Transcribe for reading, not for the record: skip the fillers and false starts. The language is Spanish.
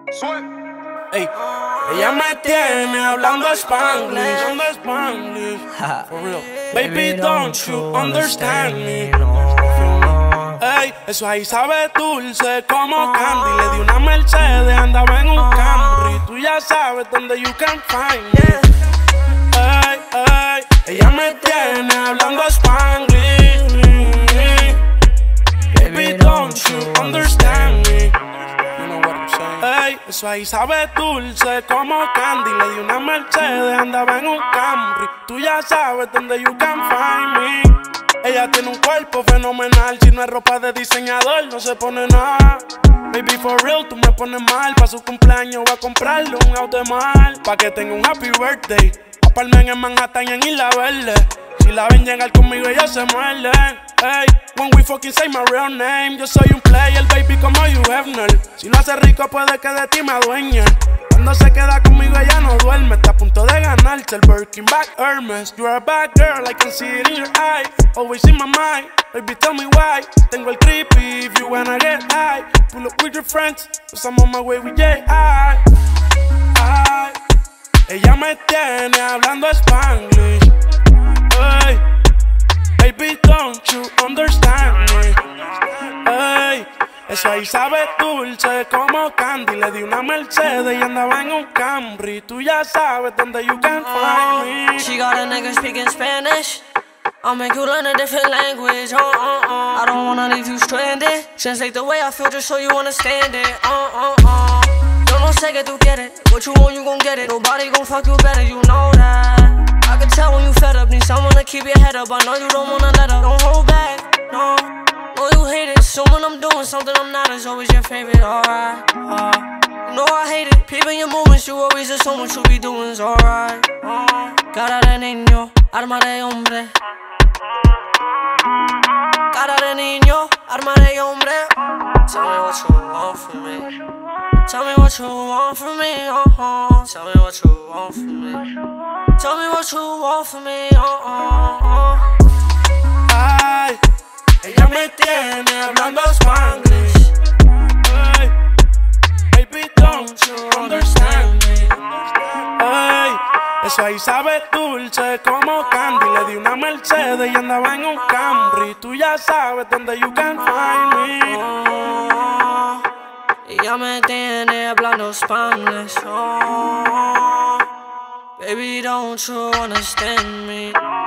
Ey, ella me tiene hablando Spanglish, for real. Baby, don't you understand me? Ey, eso ahí sabe dulce como candy. Le di una Mercedes, andaba en un Camry. Tú ya sabes dónde you can find me. Ey, ey, ella me tiene hablando Spanglish. Baby, don't you understand me? Ey, eso ahí sabe dulce como candy. Le di una Mercedes, andaba en un Camry. Tú ya sabes dónde you can find me. Ella tiene un cuerpo fenomenal. Si no es ropa de diseñador, no se pone nada. Baby, for real, tú me pones mal. Pa' su cumpleaños voy a comprarle un auto de mal. Pa' que tenga un happy birthday. Aparmen en Manhattan y en Isla Verde. Si la ven llegar conmigo, ella se muerde. Hey, when we fucking say my real name. Yo soy un player, baby, como Hugh Hefner. Si lo hace rico, puede que de ti me adueñe. Cuando se queda conmigo, ella no duerme. Está a punto de ganarse el Birkin Bag Hermes. You're a bad girl, I can see it in your eye. Always in my mind, baby, tell me why. Tengo el creepy if you wanna get high. Pull up with your friends, cause I'm on my way with J.I. Ella me tiene hablando Spanglish. Hey, baby, don't you understand me? Hey, eso ahí sabe dulce como candy. Le di una Mercedes y andaba en un Camry. Tú ya sabes dónde you can find me. She got a nigga speaking Spanish. I'll make you learn a different language. I don't wanna leave you stranded. Translate the way I feel just so you understand it. Yo no sé que tú quieres. What you want, you gon' get it. Nobody gon' fuck you better, you know that. I can tell when you fed up. Need someone to keep your head up. I know you don't wanna let up. Don't hold back, no. No, you hate it. So when I'm doing something I'm not, it's always your favorite, alright. You know I hate it. Peeping your movements, you always assume what you be doing is alright. Cara de niño, arma de hombre. Cara de niño, arma de hombre. Tell me what you want from me. Tell me what you want from me, Tell me what you want from me. Tell me what you want from me, Ay, ella me tiene hablando Spanglish. Ay, baby, don't you understand me? Ay, eso ahí sabe dulce como candy. Le di una Mercedes y andaba en un Camry. Tú ya sabes dónde you can find me. Ella me tiene hablando Spanglish, Baby, don't you understand me?